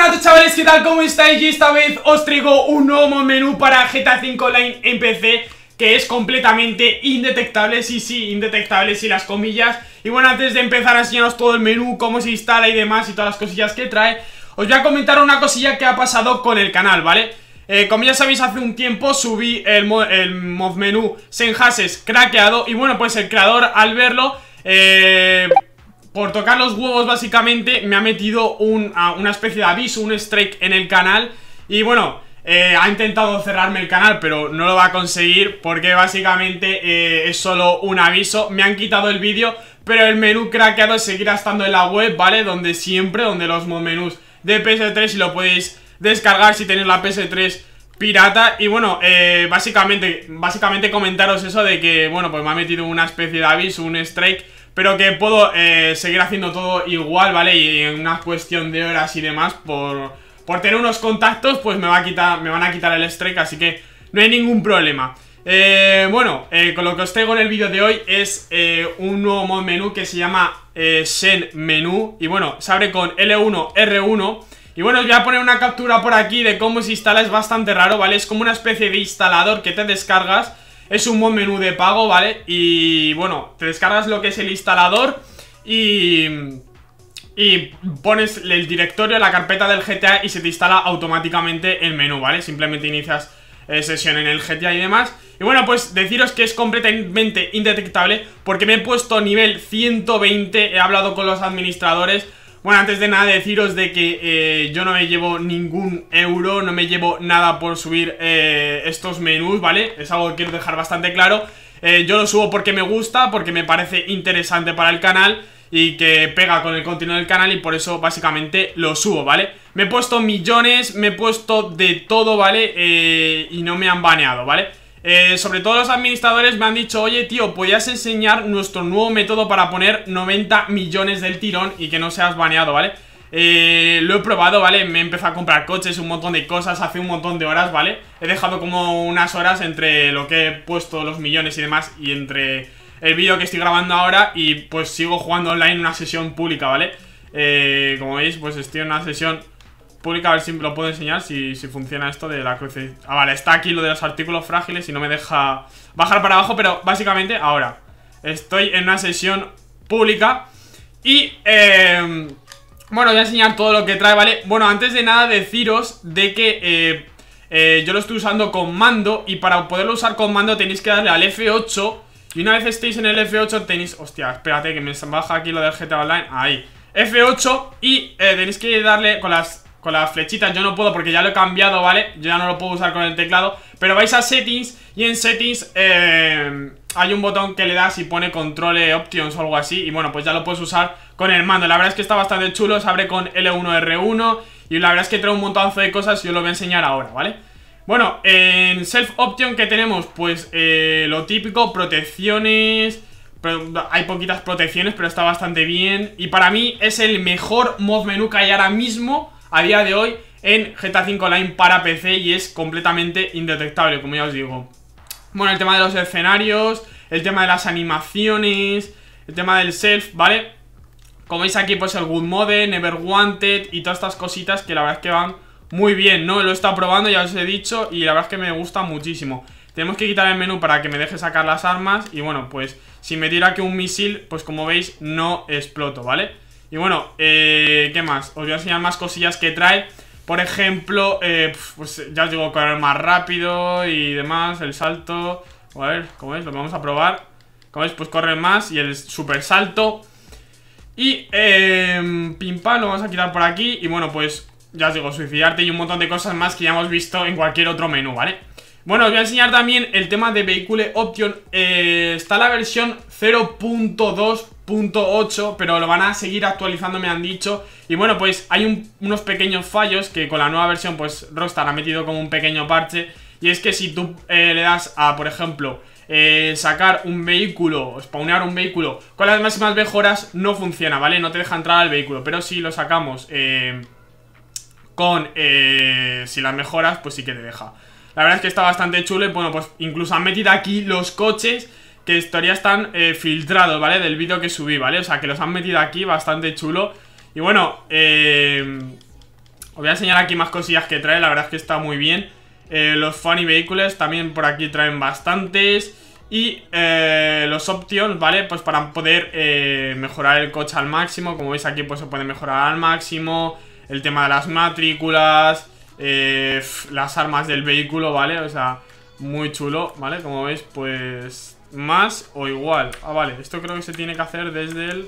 todos, chavales, ¿qué tal? ¿Cómo estáis? Y esta vez os traigo un nuevo menú para GTA V Online en PC que es completamente indetectable, sí, indetectable, sí, las comillas. Y bueno, antes de empezar a enseñaros todo el menú, cómo se instala y demás y todas las cosillas que trae, os voy a comentar una cosilla que ha pasado con el canal, ¿vale? Como ya sabéis, hace un tiempo subí el mod menú Senhases craqueado. Y bueno, pues el creador, al verlo, por tocar los huevos básicamente, me ha metido una especie de aviso, un strike en el canal. Y bueno, ha intentado cerrarme el canal, pero no lo va a conseguir, porque básicamente es solo un aviso. Me han quitado el vídeo, pero el menú craqueado seguirá estando en la web, ¿vale? Donde los mod menús de PS3, y lo podéis descargar si tenéis la PS3 pirata. Y bueno, básicamente comentaros eso de que, bueno, pues me ha metido una especie de aviso, un strike, pero que puedo seguir haciendo todo igual, ¿vale? Y en una cuestión de horas y demás, por tener unos contactos, pues me van a quitar el strike, así que no hay ningún problema. Bueno, con lo que os traigo en el vídeo de hoy es un nuevo mod menú que se llama Shen Menú. Y bueno, se abre con L1, R1. Y bueno, os voy a poner una captura por aquí de cómo se instala. Es bastante raro, ¿vale? Es como una especie de instalador que te descargas. Es un mod menú de pago, ¿vale? Y bueno, te descargas lo que es el instalador y pones el directorio, la carpeta del GTA, y se te instala automáticamente el menú, ¿vale? Simplemente inicias sesión en el GTA y demás. Y bueno, pues deciros que es completamente indetectable, porque me he puesto nivel 120, he hablado con los administradores. Bueno, antes de nada deciros de que yo no me llevo ningún euro, no me llevo nada por subir estos menús, ¿vale? Es algo que quiero dejar bastante claro. Yo lo subo porque me gusta, porque me parece interesante para el canal y que pega con el contenido del canal, y por eso básicamente lo subo, ¿vale? Me he puesto millones, me he puesto de todo, ¿vale? Y no me han baneado, ¿vale? Sobre todo los administradores me han dicho: oye, tío, podías enseñar nuestro nuevo método para poner 90 millones del tirón y que no seas baneado, ¿vale? Lo he probado, ¿vale? Me he empezado a comprar coches, un montón de cosas, hace un montón de horas, ¿vale? He dejado como unas horas entre lo que he puesto los millones y demás, y entre el vídeo que estoy grabando ahora, y pues sigo jugando online en una sesión pública, ¿vale? Como veis, pues estoy en una sesión pública. A ver si lo puedo enseñar, si funciona esto de la cruz. Ah, vale, está aquí lo de los artículos frágiles y no me deja bajar para abajo. Pero básicamente ahora estoy en una sesión pública. Y bueno, voy a enseñar todo lo que trae, ¿vale? Bueno, antes de nada deciros de que yo lo estoy usando con mando, y para poderlo usar con mando tenéis que darle al F8. Y una vez estéis en el F8 tenéis... Hostia, espérate que me baja aquí lo del GTA Online. Ahí, F8, y tenéis que darle con las flechitas. Yo no puedo porque ya lo he cambiado, ¿vale? Yo ya no lo puedo usar con el teclado. Pero vais a Settings, y en Settings hay un botón que le das y pone Control Options o algo así. Y bueno, pues ya lo puedes usar con el mando. La verdad es que está bastante chulo, se abre con L1, R1. Y la verdad es que trae un montonazo de cosas y os lo voy a enseñar ahora, ¿vale? Bueno, en Self Option, que tenemos? Pues lo típico, protecciones. Hay poquitas protecciones, pero está bastante bien. Y para mí es el mejor mod menú que hay ahora mismo, a día de hoy, en GTA V Online para PC, y es completamente indetectable, como ya os digo. Bueno, el tema de los escenarios, el tema de las animaciones, el tema del self, ¿vale? Como veis aquí, pues el Good Mode, Never Wanted y todas estas cositas que la verdad es que van muy bien, ¿no? Lo he estado probando, ya os he dicho, y la verdad es que me gusta muchísimo. Tenemos que quitar el menú para que me deje sacar las armas. Y bueno, pues si me tira aquí un misil, pues como veis no exploto, ¿vale? Y bueno, ¿qué más? Os voy a enseñar más cosillas que trae. Por ejemplo, pues ya os digo, correr más rápido y demás, el salto. A ver, ¿cómo veis? Lo vamos a probar. Como veis, pues corre más, y el super salto. Y pim pam, lo vamos a quitar por aquí. Y bueno, pues ya os digo, suicidarte y un montón de cosas más que ya hemos visto en cualquier otro menú, ¿vale? Bueno, os voy a enseñar también el tema de Vehicle Option. Está la versión 0.2.8, pero lo van a seguir actualizando, me han dicho. Y bueno, pues hay unos pequeños fallos que con la nueva versión, pues Rockstar ha metido como un pequeño parche. Y es que si tú le das a, por ejemplo, sacar un vehículo, spawnear un vehículo con las máximas mejoras, no funciona, ¿vale? No te deja entrar al vehículo. Pero si lo sacamos si las mejoras, pues sí que te deja. La verdad es que está bastante chulo. Y bueno, pues incluso han metido aquí los coches que en teoría están filtrados, ¿vale? Del vídeo que subí, ¿vale? O sea, que los han metido aquí, bastante chulo. Y bueno, Os voy a enseñar aquí más cosillas que trae, la verdad es que está muy bien. Los Funny Vehicles también por aquí traen bastantes. Y los Options, ¿vale? Pues para poder mejorar el coche al máximo. Como veis aquí pues se puede mejorar al máximo. El tema de las matrículas, las armas del vehículo, ¿vale? O sea, muy chulo, ¿vale? Como veis pues más o igual. Ah, vale, esto creo que se tiene que hacer desde el...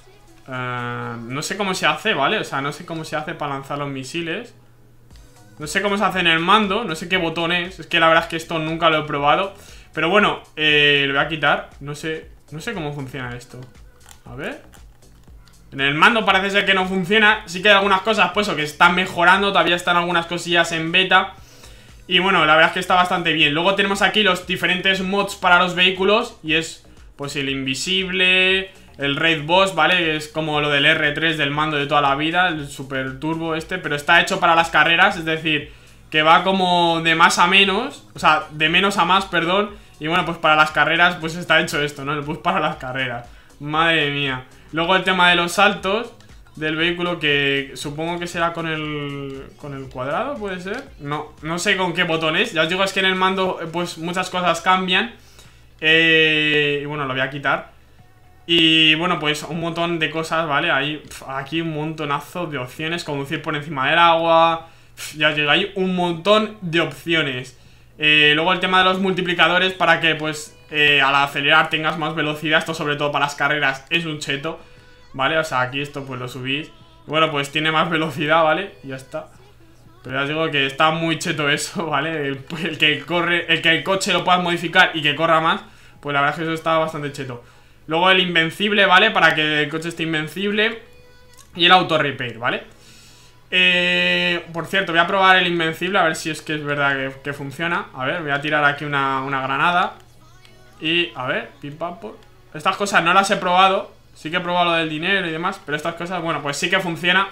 no sé cómo se hace, ¿vale? O sea, no sé cómo se hace para lanzar los misiles. No sé cómo se hace en el mando, no sé qué botón es. Es que la verdad es que esto nunca lo he probado. Pero bueno, lo voy a quitar. No sé cómo funciona esto. A ver. En el mando parece ser que no funciona. Sí que hay algunas cosas, pues, o que están mejorando. Todavía están algunas cosillas en beta. Y bueno, la verdad es que está bastante bien. Luego tenemos aquí los diferentes mods para los vehículos. Y es, pues, el invisible, el Raid Boss, ¿vale? Es como lo del R3 del mando de toda la vida, el super turbo este. Pero está hecho para las carreras, es decir, que va como de más a menos. O sea, de menos a más, perdón. Y bueno, pues para las carreras, pues está hecho esto, ¿no? El bus para las carreras. Madre mía. Luego el tema de los saltos del vehículo, que supongo que será con el cuadrado, ¿puede ser? No sé con qué botón es. Ya os digo, es que en el mando pues muchas cosas cambian. Y bueno, lo voy a quitar. Y bueno, pues un montón de cosas, ¿vale? Hay aquí un montonazo de opciones. Conducir por encima del agua. Ya os digo, hay un montón de opciones. Luego el tema de los multiplicadores para que pues al acelerar tengas más velocidad. Esto sobre todo para las carreras es un cheto, ¿vale? O sea, aquí esto pues lo subís. Y bueno, pues tiene más velocidad, ¿vale? Y ya está. Pero ya os digo que está muy cheto eso, ¿vale? El que el coche lo puedas modificar y que corra más, pues la verdad es que eso está bastante cheto. Luego el invencible, ¿vale? Para que el coche esté invencible. Y el auto repair, ¿vale? Por cierto, voy a probar el invencible, a ver si es que es verdad que funciona. A ver, voy a tirar aquí una granada. Y, a ver, pim pam pum. Estas cosas no las he probado. Sí que he probado lo del dinero y demás, pero estas cosas, bueno, pues sí que funciona.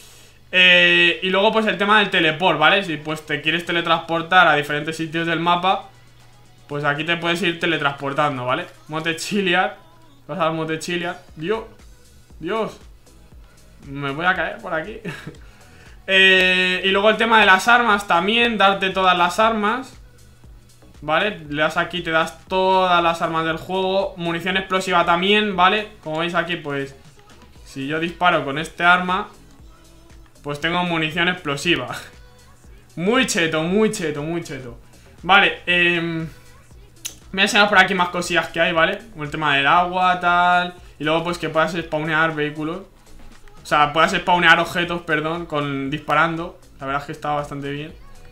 Y luego pues el tema del teleport, ¿vale? Si pues te quieres teletransportar a diferentes sitios del mapa, pues aquí te puedes ir teletransportando, ¿vale? Montechiliad. Vas a Montechiliad. Dios, me voy a caer por aquí. Y luego el tema de las armas también, darte todas las armas, ¿vale? Le das aquí, te das todas las armas del juego. Munición explosiva también, ¿vale? Como veis aquí, pues si yo disparo con este arma, pues tengo munición explosiva. Muy cheto, muy cheto, muy cheto. Vale, me voy a enseñar por aquí más cosillas que hay, ¿vale? Como el tema del agua, tal. Y luego pues que puedas spawnear vehículos. O sea, puedas spawnear objetos, perdón, disparando. La verdad es que está bastante bien.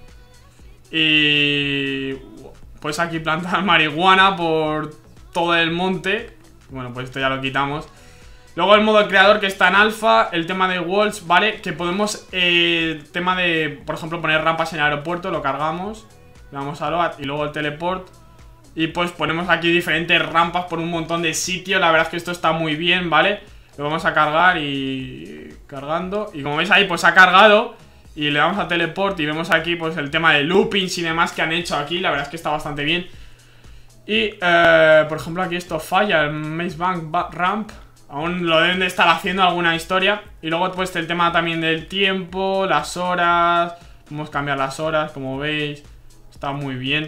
Y puedes aquí plantar marihuana por todo el monte. Bueno, pues esto ya lo quitamos. Luego el modo creador, que está en alfa. El tema de walls, ¿vale? Que podemos, tema de, por ejemplo, poner rampas en el aeropuerto. Lo cargamos, le damos a load y luego el teleport. Y pues ponemos aquí diferentes rampas por un montón de sitios. La verdad es que esto está muy bien, ¿vale? Lo vamos a cargar y... cargando. Y como veis ahí, pues ha cargado. Y le damos a teleport y vemos aquí pues el tema de loopings y demás que han hecho aquí. La verdad es que está bastante bien. Y, por ejemplo, aquí esto falla, el Maze Bank Ramp. Aún lo deben de estar haciendo alguna historia. Y luego pues el tema también del tiempo, las horas. Podemos cambiar las horas, como veis. Está muy bien.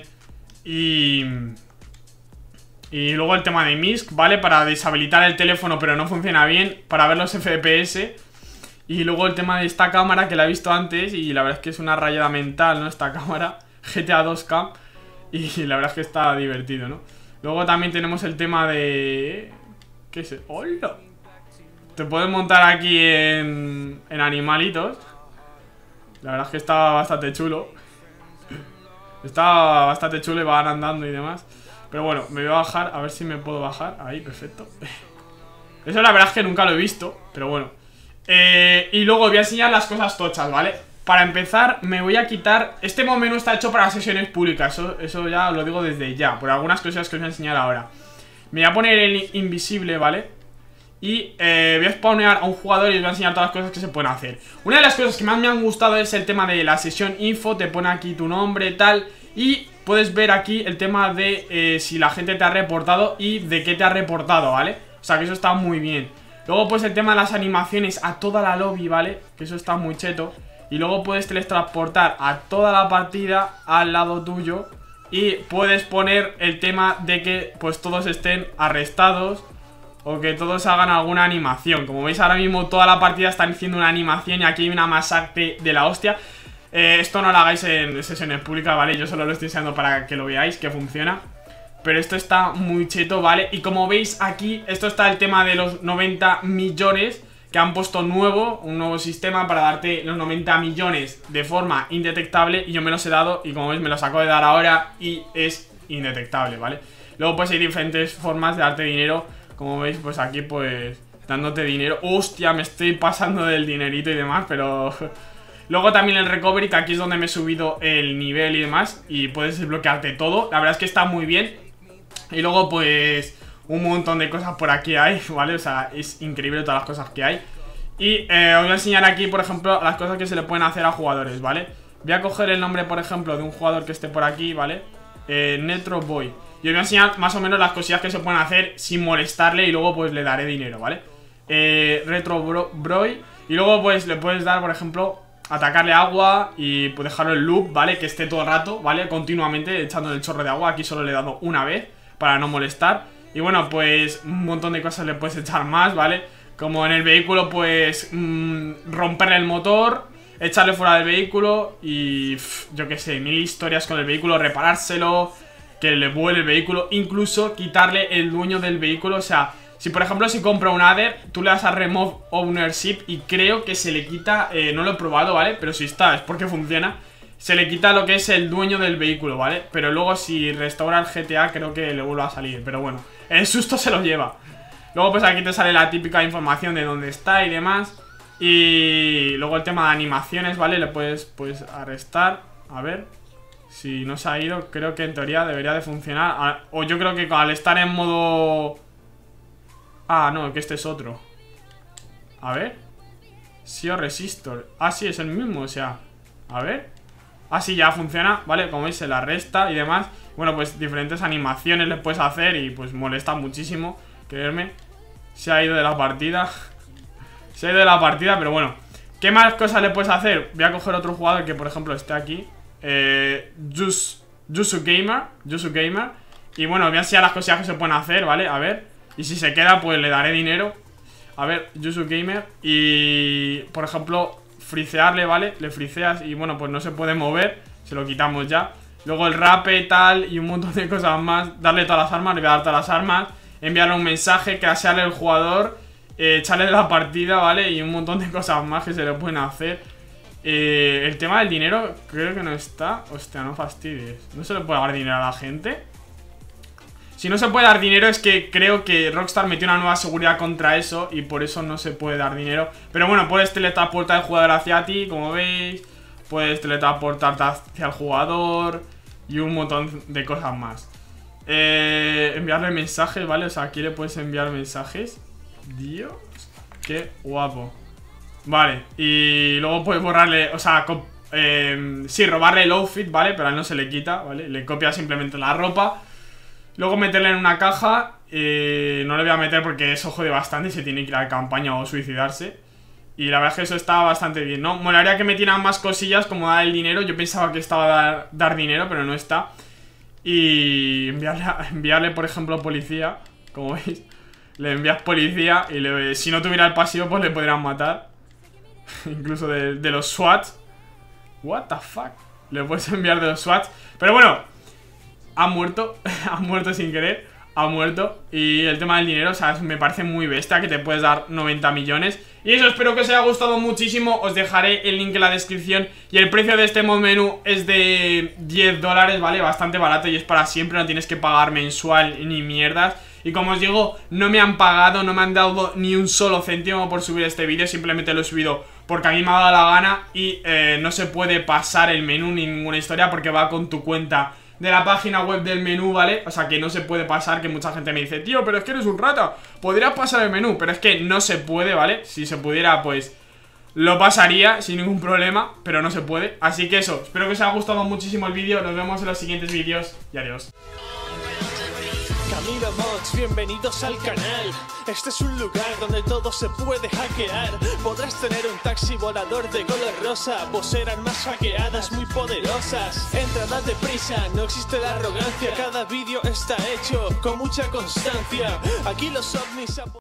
Y luego el tema de MISC, ¿vale? Para deshabilitar el teléfono pero no funciona bien, para ver los FPS. Y luego el tema de esta cámara, que la he visto antes y la verdad es que es una rayada mental, ¿no? Esta cámara, GTA 2K. Y la verdad es que está divertido, ¿no? Luego también tenemos el tema de... ¿qué es? ¡Hola! Te puedes montar aquí en animalitos. La verdad es que está bastante chulo. Está bastante chulo y van andando y demás. Pero bueno, me voy a bajar, a ver si me puedo bajar. Ahí, perfecto. Eso la verdad es que nunca lo he visto, pero bueno. Y luego voy a enseñar las cosas tochas, ¿vale? Para empezar, me voy a quitar... Este menú está hecho para sesiones públicas. Eso ya lo digo desde ya, por algunas cosas que os voy a enseñar ahora. Me voy a poner el invisible, ¿vale? Y voy a spawnear a un jugador y os voy a enseñar todas las cosas que se pueden hacer. Una de las cosas que más me han gustado es el tema de la sesión info. Te pone aquí tu nombre, tal. Y puedes ver aquí el tema de si la gente te ha reportado y de qué te ha reportado, ¿vale? O sea que eso está muy bien. Luego pues el tema de las animaciones a toda la lobby, ¿vale? Que eso está muy cheto. y luego puedes teletransportar a toda la partida al lado tuyo y puedes poner el tema de que pues todos estén arrestados o que todos hagan alguna animación. Como veis ahora mismo toda la partida están haciendo una animación y aquí hay una masacre de la hostia. Esto no lo hagáis en sesiones públicas, ¿vale? Yo solo lo estoy enseñando para que lo veáis, que funciona. Pero esto está muy cheto, ¿vale? Y como veis aquí, esto está el tema de los 90 millones que han puesto nuevo, un nuevo sistema para darte los 90 millones de forma indetectable. Y yo me los he dado y como veis me los acabo de dar ahora y es indetectable, ¿vale? Luego pues hay diferentes formas de darte dinero. Como veis pues aquí pues dándote dinero. Hostia, me estoy pasando del dinerito y demás, pero... Luego también el recovery, que aquí es donde me he subido el nivel y demás, y puedes desbloquearte todo. La verdad es que está muy bien. Y luego pues un montón de cosas por aquí hay, ¿vale? O sea, es increíble todas las cosas que hay. Y os voy a enseñar aquí, por ejemplo, las cosas que se le pueden hacer a jugadores, ¿vale? Voy a coger el nombre, por ejemplo, de un jugador que esté por aquí, ¿vale? Netro Boy. Y os voy a enseñar más o menos las cosillas que se pueden hacer sin molestarle y luego pues le daré dinero, ¿vale? Retro Boy. Y luego pues le puedes dar, por ejemplo, atacarle agua y pues dejarlo en loop, ¿vale? Que esté todo el rato, ¿vale? Continuamente echándole el chorro de agua. Aquí solo le he dado una vez para no molestar. Y bueno, pues un montón de cosas le puedes echar más, ¿vale? Como en el vehículo, pues romperle el motor, echarle fuera del vehículo y yo qué sé, 1000 historias con el vehículo, reparárselo, que le vuele el vehículo, incluso quitarle el dueño del vehículo. O sea, si por ejemplo si compra un Adder, tú le das a Remove Ownership y creo que se le quita, no lo he probado, ¿vale? Pero si está, es porque funciona. Se le quita lo que es el dueño del vehículo, ¿vale? Pero luego si restaura el GTA creo que le vuelve a salir. Pero bueno, el susto se lo lleva. Luego pues aquí te sale la típica información de dónde está y demás. Y luego el tema de animaciones, ¿vale? Le puedes pues arrestar. A ver si no se ha ido. Creo que en teoría debería de funcionar. O yo creo que al estar en modo... Ah, no, que este es otro. A ver. Sio Resistor. Ah, sí, es el mismo, o sea. A ver. Ah, sí, ya funciona, ¿vale? Como veis, se la resta y demás. Bueno, pues diferentes animaciones le puedes hacer y pues molesta muchísimo, creerme. Se ha ido de la partida. Se ha ido de la partida, pero bueno. ¿Qué más cosas le puedes hacer? Voy a coger otro jugador que, por ejemplo, esté aquí. Yusu Gamer. Y bueno, voy a enseñar las cosillas que se pueden hacer, ¿vale? A ver. Y si se queda, pues le daré dinero. A ver, Yusu Gamer. Y, por ejemplo, frisearle, ¿vale? Le friseas y, bueno, pues no se puede mover. Se lo quitamos ya. Luego el rape, tal, y un montón de cosas más. Darle todas las armas, le voy a dar todas las armas. Enviarle un mensaje, crashearle al jugador. Echarle de la partida, ¿vale? Y un montón de cosas más que se le pueden hacer. El tema del dinero creo que no está. Hostia, no fastidies. ¿No se le puede dar dinero a la gente? Si no se puede dar dinero es que creo que Rockstar metió una nueva seguridad contra eso y por eso no se puede dar dinero. Pero bueno, puedes teletransportar al jugador hacia ti, como veis. Puedes teletransportarte hacia el jugador y un montón de cosas más. Enviarle mensajes, ¿vale? O sea, aquí le puedes enviar mensajes. Dios, qué guapo. Vale, y luego puedes borrarle, o sea, sí, robarle el outfit, ¿vale? Pero a él no se le quita, ¿vale? Le copia simplemente la ropa. Luego meterle en una caja. No le voy a meter porque eso jode bastante. Se tiene que ir a la campaña o suicidarse. Y la verdad es que eso está bastante bien, ¿no? Molaría que metieran más cosillas como dar el dinero. Yo pensaba que estaba dar dinero, pero no está. Y enviarle, por ejemplo, policía. Como veis, le envías policía y si no tuviera el pasivo, pues le podrían matar. Incluso de los SWAT. What the fuck. Le puedes enviar de los SWAT. Pero bueno, ha muerto. Ha muerto sin querer. Ha muerto. Y el tema del dinero, o sea, me parece muy bestia que te puedes dar 90 millones. Y eso, espero que os haya gustado muchísimo. Os dejaré el link en la descripción. Y el precio de este mod menú es de $10, ¿vale? Bastante barato y es para siempre. No tienes que pagar mensual ni mierdas. Y como os digo, no me han pagado, no me han dado ni un solo céntimo por subir este vídeo. Simplemente lo he subido porque a mí me ha dado la gana. Y no se puede pasar el menú ni ninguna historia porque va con tu cuenta de la página web del menú, ¿vale? O sea que no se puede pasar, que mucha gente me dice: tío, pero es que eres un rata, podrías pasar el menú. Pero es que no se puede, ¿vale? Si se pudiera, pues lo pasaría sin ningún problema, pero no se puede. Así que eso, espero que os haya gustado muchísimo el vídeo. Nos vemos en los siguientes vídeos y adiós. Camilo Mods, bienvenidos al canal. Este es un lugar donde todo se puede hackear. Podrás tener un taxi volador de color rosa, pues serán más hackeadas muy poderosas. Entra, date prisa, no existe la arrogancia. Cada vídeo está hecho con mucha constancia. Aquí los ovnis